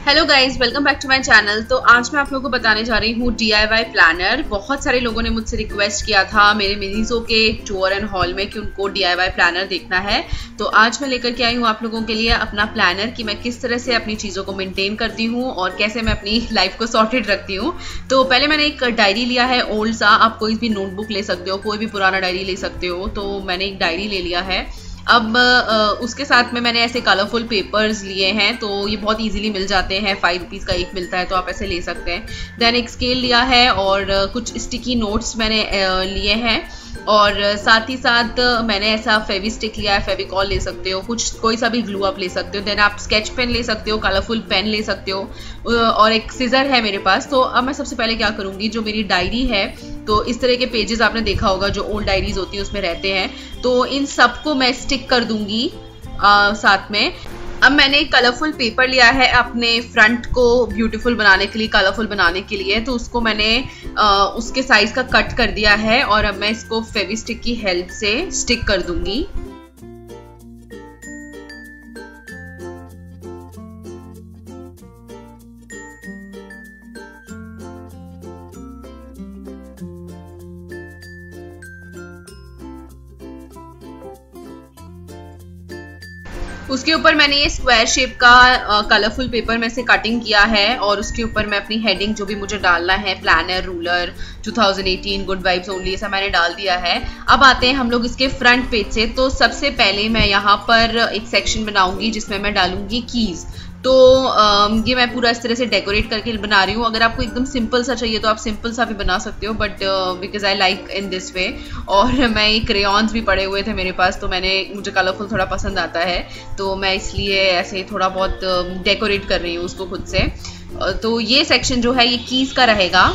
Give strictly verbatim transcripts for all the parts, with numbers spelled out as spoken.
Hello guys, welcome back to my channel. तो आज मैं आप लोगों को बताने जा रही हूँ डी आई वाई प्लानर। बहुत सारे लोगों ने मुझसे रिक्वेस्ट किया था मेरे मिनीजो के टूर एंड हॉल में कि उनको डी आई वाई प्लानर देखना है। तो आज मैं लेकर के आई हूँ आप लोगों के लिए अपना प्लानर कि मैं किस तरह से अपनी चीज़ों को मेंटेन करती हूँ और कैसे मैं अपनी लाइफ को सॉर्टेड रखती हूँ। तो पहले मैंने एक डायरी लिया है ओल्ड सा, आप कोई भी नोटबुक ले सकते हो, कोई भी पुराना डायरी ले सकते हो। तो मैंने एक डायरी ले लिया है। अब उसके साथ में मैंने ऐसे कलरफुल पेपर्स लिए हैं, तो ये बहुत इजीली मिल जाते हैं। फाइव रुपीज़ का एक मिलता है, तो आप ऐसे ले सकते हैं। देन एक स्केल लिया है और कुछ स्टिकी नोट्स मैंने लिए हैं, और साथ ही साथ मैंने ऐसा फेवी स्टिक लिया है, फेविकॉल ले सकते हो, कुछ कोई सा भी ग्लू आप ले सकते हो। देन आप स्केच पेन ले सकते हो, कलरफुल पेन ले सकते हो, और एक सीजर है मेरे पास। तो अब मैं सबसे पहले क्या करूँगी, जो मेरी डायरी है, तो इस तरह के पेजेस आपने देखा होगा जो ओल्ड डायरीज होती है उसमें रहते हैं, तो इन सबको मैं स्टिक कर दूंगी आ, साथ में। अब मैंने कलरफुल पेपर लिया है अपने फ्रंट को ब्यूटीफुल बनाने के लिए, कलरफुल बनाने के लिए। तो उसको मैंने आ, उसके साइज का कट कर दिया है, और अब मैं इसको फेवी स्टिक की हेल्प से स्टिक कर दूंगी। उसके ऊपर मैंने ये स्क्वायर शेप का कलरफुल पेपर में से कटिंग किया है, और उसके ऊपर मैं अपनी हेडिंग जो भी मुझे डालना है, planner, ruler, two thousand eighteen, good vibes only, ऐसा मैंने डाल दिया है। अब आते हैं हम लोग इसके फ्रंट पेज से। तो सबसे पहले मैं यहाँ पर एक सेक्शन बनाऊंगी जिसमें मैं डालूंगी कीज। तो ये मैं पूरा इस तरह से डेकोरेट करके बना रही हूँ। अगर आपको एकदम सिंपल सा चाहिए तो आप सिंपल सा भी बना सकते हो, but because I like in this way. और मैं ये क्रेयॉन्स भी पड़े हुए थे मेरे पास, तो मैंने मुझे कलरफुल थोड़ा पसंद आता है, तो मैं इसलिए ऐसे थोड़ा बहुत डेकोरेट कर रही हूँ उसको खुद से। तो ये सेक्शन जो है ये कीज का रहेगा।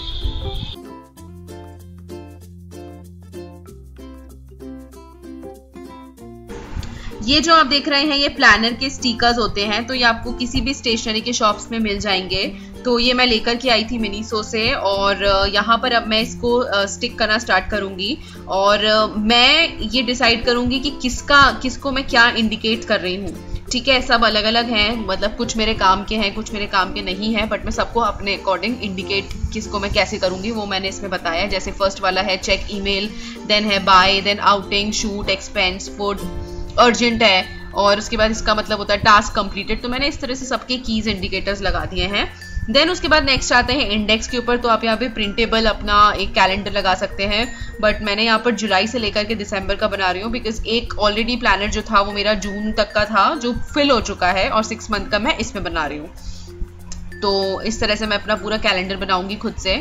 ये जो आप देख रहे हैं ये प्लानर के स्टिकर्स होते हैं, तो ये आपको किसी भी स्टेशनरी के शॉप्स में मिल जाएंगे। तो ये मैं लेकर के आई थी मिनीसो से, और यहाँ पर अब मैं इसको स्टिक करना स्टार्ट करूंगी। और मैं ये डिसाइड करूंगी कि किसका किसको मैं क्या इंडिकेट कर रही हूँ। ठीक है, सब अलग अलग हैं, मतलब कुछ मेरे काम के हैं, कुछ मेरे काम के नहीं है, बट मैं सबको अपने अकॉर्डिंग इंडिकेट किसको मैं कैसे करूंगी वो मैंने इसमें बताया है। जैसे फर्स्ट वाला है चेक ईमेल, देन है buy, then outing, shoot, expense, food, urgent है, और उसके बाद इसका मतलब होता है टास्क कंप्लीटेड। तो मैंने इस तरह से सबके कीज इंडिकेटर्स लगा दिए हैं। देन उसके बाद नेक्स्ट आते हैं इंडेक्स के ऊपर। तो आप यहाँ पे प्रिंटेबल अपना एक कैलेंडर लगा सकते हैं, बट मैंने यहाँ पर जुलाई से लेकर के दिसंबर का बना रही हूँ, बिकॉज एक ऑलरेडी प्लानर जो था वो मेरा जून तक का था जो फिल हो चुका है, और सिक्स मंथ का मैं इसमें बना रही हूँ। तो इस तरह से मैं अपना पूरा कैलेंडर बनाऊंगी खुद से।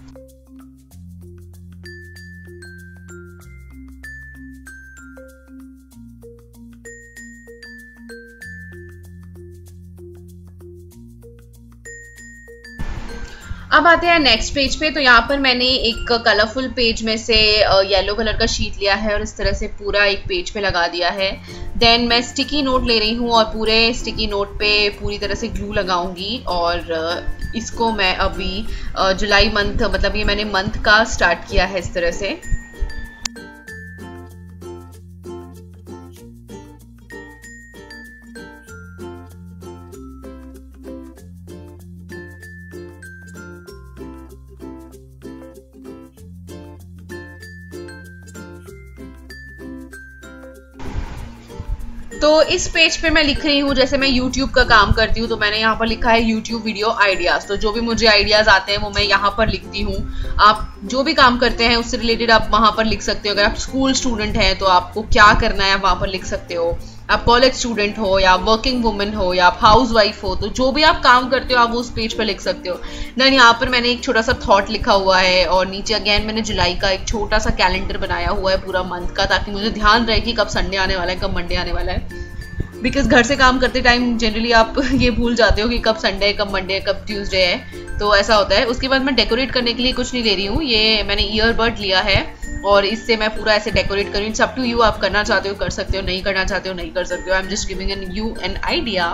अब आते हैं नेक्स्ट पेज पे। तो यहाँ पर मैंने एक कलरफुल पेज में से येलो कलर का शीट लिया है, और इस तरह से पूरा एक पेज पे लगा दिया है। देन मैं स्टिकी नोट ले रही हूँ, और पूरे स्टिकी नोट पे पूरी तरह से ग्लू लगाऊंगी। और इसको मैं अभी जुलाई मंथ, मतलब ये मैंने मंथ का स्टार्ट किया है इस तरह से। तो इस पेज पे मैं लिख रही हूँ, जैसे मैं YouTube का काम करती हूँ, तो मैंने यहाँ पर लिखा है YouTube वीडियो आइडियाज। तो जो भी मुझे आइडियाज आते हैं वो मैं यहाँ पर लिखती हूँ। आप जो भी काम करते हैं उससे रिलेटेड आप वहाँ पर लिख सकते हो। अगर आप स्कूल स्टूडेंट हैं तो आपको क्या करना है आप वहाँ पर लिख सकते हो। आप कॉलेज स्टूडेंट हो, या वर्किंग वुमेन हो, या आप हाउस वाइफ हो, तो जो भी आप काम करते हो आप उस पेज पर लिख सकते हो। देन यहाँ पर मैंने एक छोटा सा थॉट लिखा हुआ है, और नीचे अगेन मैंने जुलाई का एक छोटा सा कैलेंडर बनाया हुआ है पूरा मंथ का, ताकि मुझे ध्यान रहे कि कब संडे आने वाला है, कब मंडे आने वाला है। बिकॉज घर से काम करते टाइम जनरली आप ये भूल जाते हो कि कब संडे है, कब मंडे है, कब ट्यूसडे है, तो ऐसा होता है। उसके बाद मैं डेकोरेट करने के लिए कुछ नहीं ले रही हूँ, ये मैंने ईयरबड लिया है, और इससे मैं पूरा ऐसे डेकोरेट कर रही हूँ। इट्स अप टू यू, आप करना चाहते हो कर सकते हो, नहीं करना चाहते हो नहीं कर सकते हो। I am just giving an you an idea.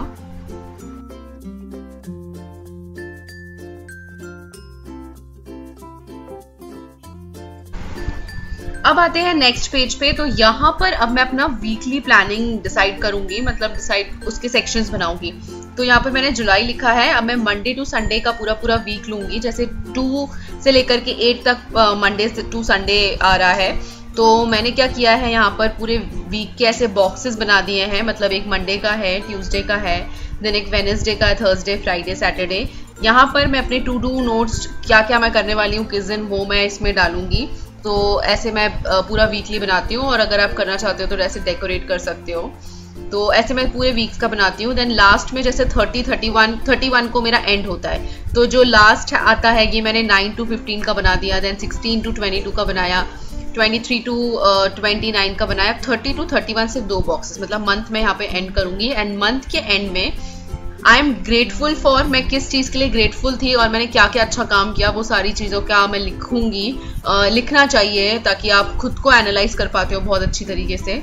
अब आते हैं नेक्स्ट पेज पे। तो यहाँ पर अब मैं अपना वीकली प्लानिंग डिसाइड करूंगी, मतलब डिसाइड उसके सेक्शंस बनाऊंगी। तो यहाँ पर मैंने जुलाई लिखा है। अब मैं मंडे टू संडे का पूरा पूरा वीक लूंगी, जैसे टू से लेकर के एट तक मंडे टू संडे आ रहा है। तो मैंने क्या किया है, यहाँ पर पूरे वीक के ऐसे बॉक्सेस बना दिए हैं, मतलब एक मंडे का है, ट्यूसडे का है, देन एक वेडनेसडे का है, थर्सडे, फ्राइडे, सैटरडे। यहाँ पर मैं अपने टू डू नोट्स क्या क्या मैं करने वाली हूँ किस दिन, वो मैं इसमें डालूंगी। तो ऐसे मैं पूरा वीकली बनाती हूँ, और अगर आप करना चाहते हो तो ऐसे डेकोरेट कर सकते हो। तो ऐसे मैं पूरे वीक्स का बनाती हूँ। देन लास्ट में जैसे thirty, thirty one, thirty one को मेरा एंड होता है, तो जो लास्ट आता है ये मैंने नाइन टू फिफ्टीन का बना दिया, then sixteen to twenty two का बनाया, twenty three to twenty nine का बनाया, थर्टी टू थर्टी वन से दो बॉक्सेस, मतलब मंथ में यहाँ पे एंड करूंगी। एंड मंथ के एंड में आई एम ग्रेटफुल फॉर, मैं किस चीज़ के लिए ग्रेटफुल थी और मैंने क्या क्या अच्छा काम किया, वो सारी चीज़ों का मैं लिखूंगी। uh, लिखना चाहिए ताकि आप खुद को एनालाइज कर पाते हो बहुत अच्छी तरीके से।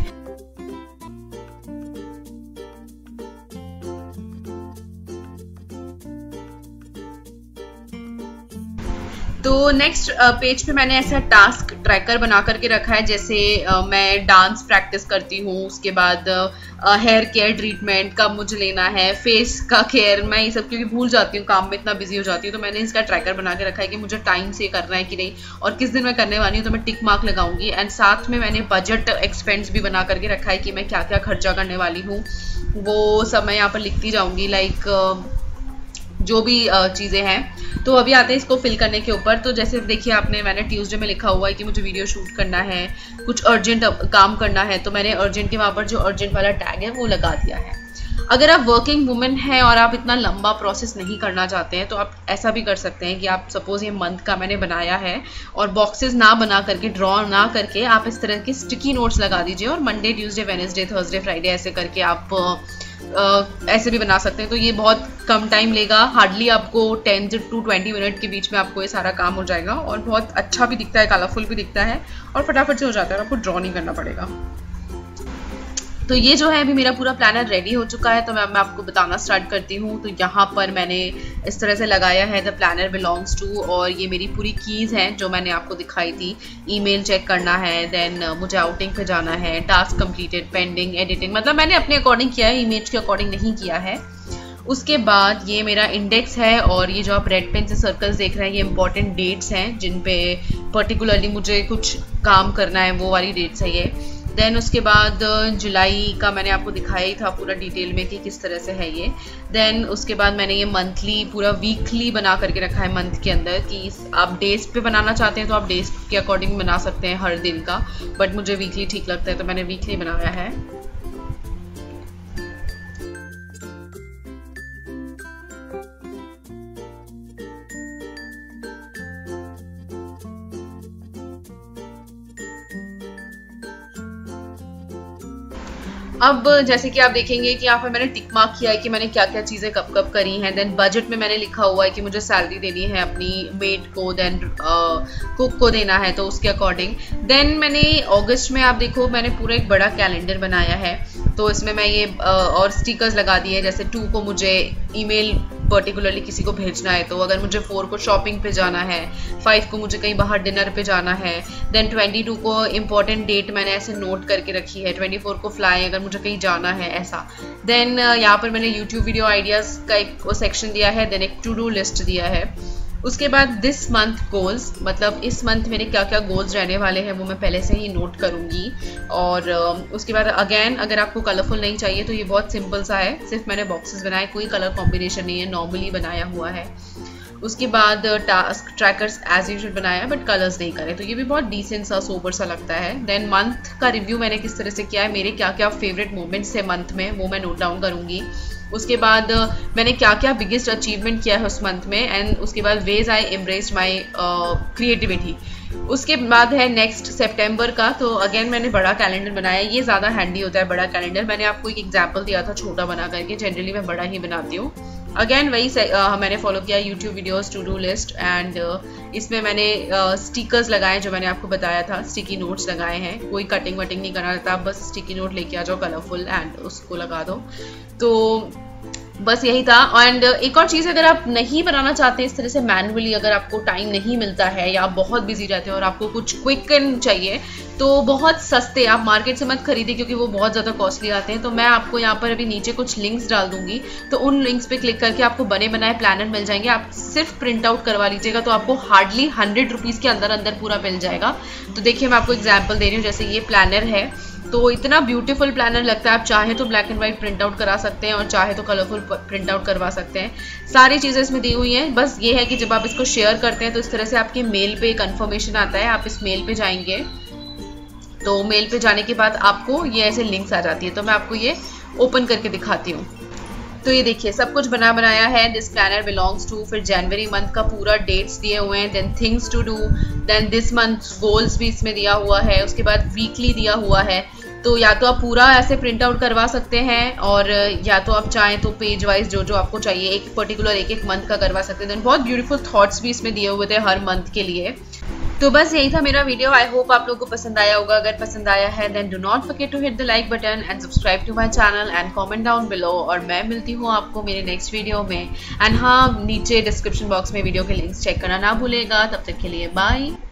तो नेक्स्ट पेज पे मैंने ऐसा टास्क ट्रैकर बना करके रखा है, जैसे uh, मैं डांस प्रैक्टिस करती हूँ, उसके बाद हेयर केयर ट्रीटमेंट कब मुझे लेना है, फेस का केयर, मैं ये सब क्योंकि भूल जाती हूँ, काम में इतना बिजी हो जाती हूँ। तो मैंने इसका ट्रैकर बना के रखा है कि मुझे टाइम से करना है कि नहीं, और किस दिन मैं करने वाली हूँ तो मैं टिक मार्क लगाऊंगी। एंड साथ में मैंने बजट एक्सपेंस भी बना करके रखा है कि मैं क्या क्या खर्चा करने वाली हूँ, वो सब मैं यहाँ पर लिखती जाऊँगी, लाइक जो भी चीज़ें हैं। तो अभी आते हैं इसको फिल करने के ऊपर। तो जैसे देखिए आपने, मैंने ट्यूसडे में लिखा हुआ है कि मुझे वीडियो शूट करना है, कुछ अर्जेंट काम करना है, तो मैंने अर्जेंट के वहाँ पर जो अर्जेंट वाला टैग है वो लगा दिया है। अगर आप वर्किंग वुमेन हैं और आप इतना लंबा प्रोसेस नहीं करना चाहते हैं तो आप ऐसा भी कर सकते हैं कि आप सपोज ये मंथ का मैंने बनाया है और बॉक्सेस ना बना करके, ड्रॉ ना करके, आप इस तरह के स्टिकी नोट्स लगा दीजिए और Monday, Tuesday, Wednesday, Thursday, Friday ऐसे करके आप Uh, ऐसे भी बना सकते हैं। तो ये बहुत कम टाइम लेगा, हार्डली आपको टेन टू ट्वेंटी मिनट के बीच में आपको ये सारा काम हो जाएगा, और बहुत अच्छा भी दिखता है, कलरफुल भी दिखता है, और फटाफट से हो जाता है, और आपको ड्रॉ नहीं करना पड़ेगा। तो ये जो है अभी मेरा पूरा प्लानर रेडी हो चुका है, तो मैं मैं आपको बताना स्टार्ट करती हूँ। तो यहाँ पर मैंने इस तरह से लगाया है द प्लानर बिलोंग्स टू, और ये मेरी पूरी कीज़ हैं जो मैंने आपको दिखाई थी। ईमेल चेक करना है, देन मुझे आउटिंग पे जाना है, टास्क कंप्लीटेड, पेंडिंग, एडिटिंग, मतलब मैंने अपने अकॉर्डिंग किया है, इमेज के अकॉर्डिंग नहीं किया है। उसके बाद ये मेरा इंडेक्स है, और ये जो आप रेड पेन से सर्कल्स देख रहे हैं ये इंपॉर्टेंट डेट्स हैं जिन पे पर्टिकुलरली मुझे कुछ काम करना है, वो वाली डेट्स है ये। देन उसके बाद जुलाई का मैंने आपको दिखाया ही था पूरा डिटेल में कि किस तरह से है ये। देन उसके बाद मैंने ये मंथली, पूरा वीकली बना करके रखा है मंथ के अंदर, कि आप डेज पे बनाना चाहते हैं तो आप डेज के अकॉर्डिंग बना सकते हैं हर दिन का, बट मुझे वीकली ठीक लगता है तो मैंने वीकली बनाया है। अब जैसे कि आप देखेंगे कि यहाँ पर मैंने टिक मार्क किया है कि मैंने क्या क्या चीज़ें कब कब करी हैं। देन बजट में मैंने लिखा हुआ है कि मुझे सैलरी देनी है अपनी मेड को, देन कुक को देना है, तो उसके अकॉर्डिंग। देन मैंने अगस्त में, आप देखो, मैंने पूरा एक बड़ा कैलेंडर बनाया है, तो इसमें मैं ये और स्टिकर्स लगा दिए, जैसे टू को मुझे ईमेल पर्टिकुलरली किसी को भेजना है, तो अगर मुझे फोर को शॉपिंग पे जाना है, फाइव को मुझे कहीं बाहर डिनर पे जाना है, देन ट्वेंटी टू को इम्पॉर्टेंट डेट मैंने ऐसे नोट करके रखी है, ट्वेंटी फोर को फ्लाई अगर मुझे कहीं जाना है, ऐसा। देन यहाँ पर मैंने यूट्यूब वीडियो आइडियाज़ का एक सेक्शन दिया है, देन एक टू डू लिस्ट दिया है। उसके बाद दिस मंथ गोल्स, मतलब इस मंथ मेरे क्या क्या गोल्स रहने वाले हैं वो मैं पहले से ही नोट करूँगी। और उसके बाद अगेन, अगर आपको कलरफुल नहीं चाहिए तो ये बहुत सिंपल सा है, सिर्फ मैंने बॉक्सेस बनाए, कोई कलर कॉम्बिनेशन नहीं है, नॉर्मली बनाया हुआ है। उसके बाद टास्क ट्रैकर्स एज यूजुअल बनाया, बट कलर्स नहीं करे, तो ये भी बहुत डिसेंट सा, सोबर सा लगता है। देन मंथ का रिव्यू मैंने किस तरह से किया है, मेरे क्या क्या फेवरेट मोमेंट्स है मंथ में, वो मैं नोट डाउन करूँगी। उसके बाद मैंने क्या क्या बिगेस्ट अचीवमेंट किया है उस मंथ में, एंड उसके बाद ways I embraced my creativity. उसके बाद है नेक्स्ट सितंबर का, तो अगेन मैंने बड़ा कैलेंडर बनाया, ये ज़्यादा हैंडी होता है बड़ा कैलेंडर। मैंने आपको एक एग्जाम्पल दिया था छोटा बना करके, जनरली मैं बड़ा ही बनाती हूँ। अगेन वही uh, मैंने फॉलो किया YouTube videos, to do list, and uh, इसमें मैंने स्टिकर्स uh, लगाए जो मैंने आपको बताया था, स्टिकी नोट्स लगाए हैं, कोई कटिंग वटिंग नहीं करना रहता, आप बस स्टिकी नोट लेके आ जाओ कलरफुल एंड उसको लगा दो। तो बस यही था। एंड एक और चीज़, अगर आप नहीं बनाना चाहते हैं इस तरह से मैनुअली, अगर आपको टाइम नहीं मिलता है या आप बहुत बिजी रहते हैं और आपको कुछ क्विक एंड चाहिए, तो बहुत सस्ते, आप मार्केट से मत खरीदिए क्योंकि वो बहुत ज़्यादा कॉस्टली आते हैं। तो मैं आपको यहाँ पर अभी नीचे कुछ लिंक्स डाल दूंगी, तो उन लिंक्स पे क्लिक करके आपको बने बनाए प्लानर मिल जाएंगे। आप सिर्फ प्रिंट आउट करवा लीजिएगा तो आपको हार्डली हंड्रेड रुपीज़ के अंदर अंदर पूरा मिल जाएगा। तो देखिए मैं आपको एग्जाम्पल दे रही हूँ, जैसे ये प्लानर है, तो इतना ब्यूटीफुल प्लानर लगता है। आप चाहे तो black and white print out करा सकते हैं और चाहे तो कलरफुल प्रिंट आउट करवा सकते हैं। सारी चीज़ें इसमें दी हुई हैं। बस ये है कि जब आप इसको शेयर करते हैं तो इस तरह से आपके मेल पे कंफर्मेशन आता है। आप इस मेल पे जाएंगे तो मेल पे जाने के बाद आपको ये ऐसे लिंक्स आ जाती है। तो मैं आपको ये ओपन करके दिखाती हूँ। तो ये देखिए सब कुछ बना बनाया है। दिस प्लानर बिलोंग्स टू, फिर जनवरी मंथ का पूरा डेट्स दिए हुए हैं, then things to do, then this month goals भी इसमें दिया हुआ है, उसके बाद वीकली दिया हुआ है। तो या तो आप पूरा ऐसे प्रिंट आउट करवा सकते हैं और या तो आप चाहें तो पेज वाइज जो जो आपको चाहिए एक पर्टिकुलर एक एक मंथ का करवा सकते हैं। देन बहुत ब्यूटीफुल थॉट्स भी इसमें दिए हुए थे हर मंथ के लिए। तो बस यही था मेरा वीडियो। आई होप आप लोगों को पसंद आया होगा। अगर पसंद आया है then do not forget to hit the like button and subscribe to my channel and comment down below. और मैं मिलती हूँ आपको मेरे नेक्स्ट वीडियो में। एंड हाँ, नीचे डिस्क्रिप्शन बॉक्स में वीडियो के लिंक्स चेक करना ना भूलेगा। तब तक के लिए बाय।